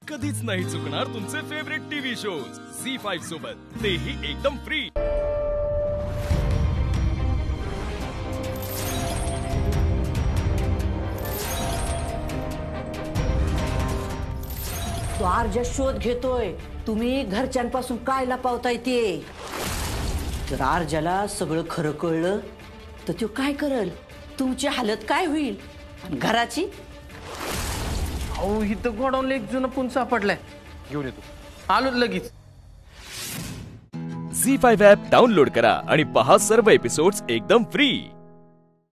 कधीच नाही चुकणार तुमचे फेवरेट टीव्ही शोज झी5 सोबत, तेही एकदम फ्री। तो अर्जा शोध घेतोय, तुम्ही घरच्यांपासून काय लपवताय ते। जर अर्जाला सगळं खरं कळलं तर तो काय करल, तुमची हालत काय होईल आणि घराची। अहो इथं गोडाऊन एक जुना पुन सापडलाय, घेऊन येतो, आलो लगेच। झी5 ॲप डाउनलोड करा आणि पहा सर्व एपिसोड्स एकदम फ्री।